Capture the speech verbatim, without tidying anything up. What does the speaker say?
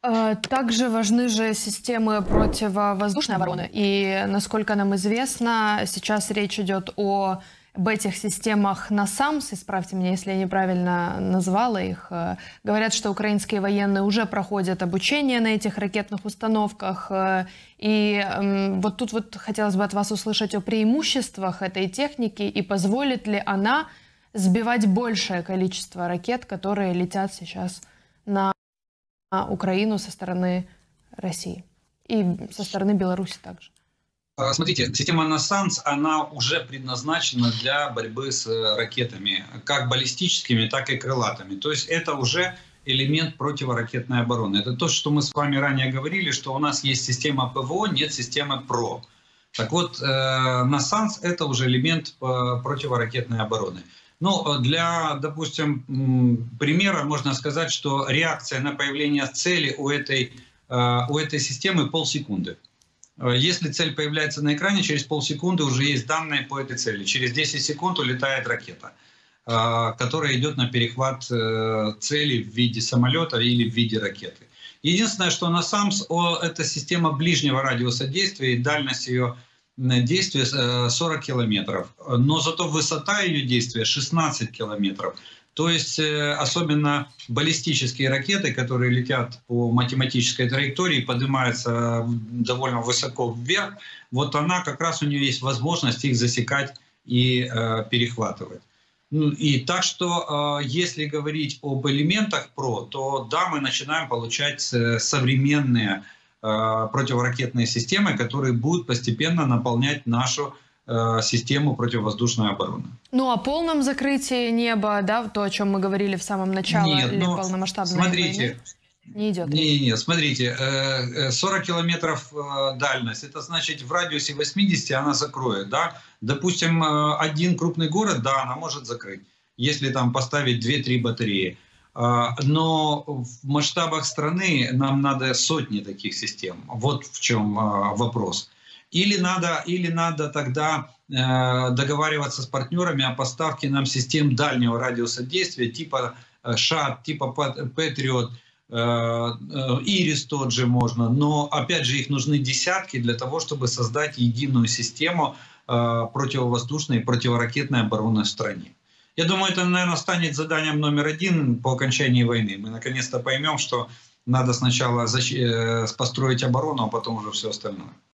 А, Также важны же системы противовоздушной обороны. И, насколько нам известно, сейчас речь идет о, об этих системах насамс. Исправьте меня, если я неправильно назвала их. Э, Говорят, что украинские военные уже проходят обучение на этих ракетных установках. Э, И м, вот тут вот хотелось бы от вас услышать о преимуществах этой техники и позволит ли она сбивать большее количество ракет, которые летят сейчас на Украину со стороны России и со стороны Беларуси также. А, Смотрите, система насамс, она уже предназначена для борьбы с э, ракетами, как баллистическими, так и крылатыми. То есть это уже элемент противоракетной обороны. Это то, что мы с вами ранее говорили, что у нас есть система ПВО, нет системы ПРО. Так вот, э, насамс — это уже элемент э, противоракетной обороны. Ну, для, допустим, примера можно сказать, что реакция на появление цели у этой, у этой системы полсекунды. Если цель появляется на экране, через полсекунды уже есть данные по этой цели. Через десять секунд улетает ракета, которая идет на перехват цели в виде самолета или в виде ракеты. Единственное, что насамс — это система ближнего радиуса действия, и дальность ее действия сорок километров, но зато высота ее действия шестнадцать километров. То есть особенно баллистические ракеты, которые летят по математической траектории, поднимаются довольно высоко вверх, вот она как раз, у нее есть возможность их засекать и э, перехватывать. Ну, и так что, э, если говорить об элементах ПРО, то да, мы начинаем получать современные противоракетные системы, которые будут постепенно наполнять нашу э, систему противовоздушной обороны. Ну, о полном закрытии неба, да, то, о чем мы говорили в самом начале, Нет, или но полномасштабной смотрите, войны, не идет? Не, не, смотрите, сорок километров дальность, это значит в радиусе восьмидесяти она закроет, да? Допустим, один крупный город, да, она может закрыть, если там поставить две-три батареи. Но в масштабах страны нам надо сотни таких систем. Вот в чем вопрос. Или надо, или надо тогда договариваться с партнерами о поставке нам систем дальнего радиуса действия, типа ШАТ, типа Патриот, Ирис тот же можно. Но опять же их нужны десятки для того, чтобы создать единую систему противовоздушной и противоракетной обороны в стране. Я думаю, это, наверное, станет заданием номер один по окончании войны. Мы наконец-то поймем, что надо сначала построить оборону, а потом уже все остальное.